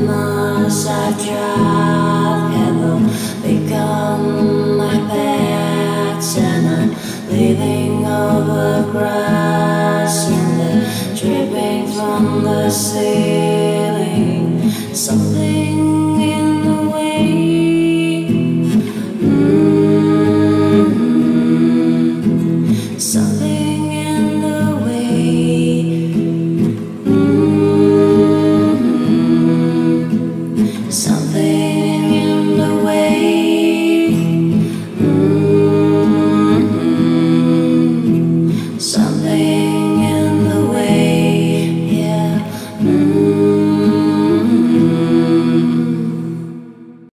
must I drive? Have become my pets, and I'm living over grass and the dripping from the ceiling. Something in the way